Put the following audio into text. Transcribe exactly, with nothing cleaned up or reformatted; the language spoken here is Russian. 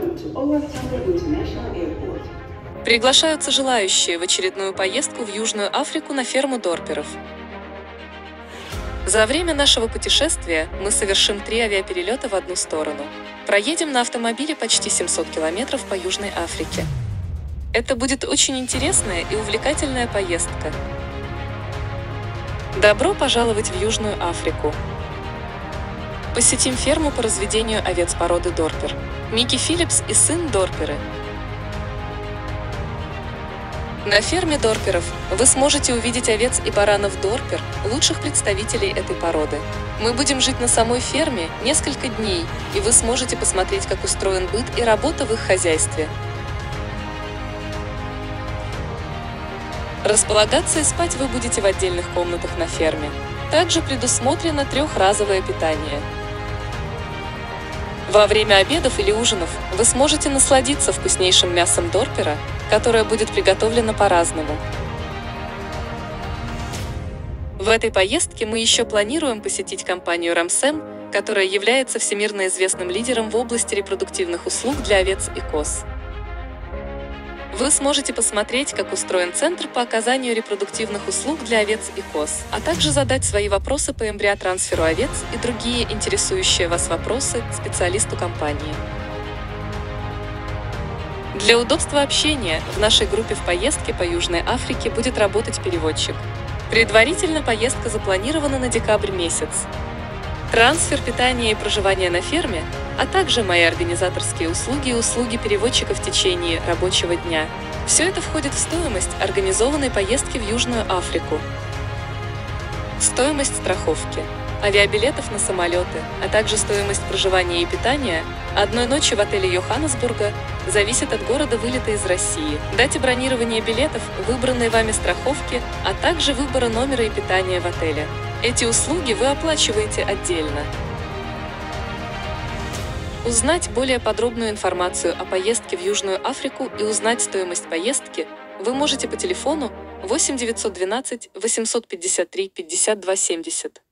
Приглашаются желающие в очередную поездку в Южную Африку на ферму дорперов. За время нашего путешествия мы совершим три авиаперелета в одну сторону. Проедем на автомобиле почти семьсот километров по Южной Африке. Это будет очень интересная и увлекательная поездка. Добро пожаловать в Южную Африку! Посетим ферму по разведению овец породы дорпер. Микки Филлипс и сын дорперы. На ферме дорперов вы сможете увидеть овец и баранов дорпер, лучших представителей этой породы. Мы будем жить на самой ферме несколько дней, и вы сможете посмотреть, как устроен быт и работа в их хозяйстве. Располагаться и спать вы будете в отдельных комнатах на ферме. Также предусмотрено трехразовое питание. Во время обедов или ужинов вы сможете насладиться вкуснейшим мясом дорпера, которое будет приготовлено по-разному. В этой поездке мы еще планируем посетить компанию Рамсем, которая является всемирно известным лидером в области репродуктивных услуг для овец и коз. Вы сможете посмотреть, как устроен центр по оказанию репродуктивных услуг для овец и коз, а также задать свои вопросы по эмбриотрансферу овец и другие интересующие вас вопросы специалисту компании. Для удобства общения в нашей группе в поездке по Южной Африке будет работать переводчик. Предварительно поездка запланирована на декабрь месяц. Трансфер, питание и проживание на ферме, а также мои организаторские услуги и услуги переводчика в течение рабочего дня. Все это входит в стоимость организованной поездки в Южную Африку. Стоимость страховки, авиабилетов на самолеты, а также стоимость проживания и питания одной ночи в отеле Йоханнесбурга зависит от города вылета из России, дате бронирования билетов, выбранной вами страховки, а также выбора номера и питания в отеле. Эти услуги вы оплачиваете отдельно. Узнать более подробную информацию о поездке в Южную Африку и узнать стоимость поездки вы можете по телефону восемь девятьсот двенадцать восемьсот пятьдесят три пятьдесят два семьдесят.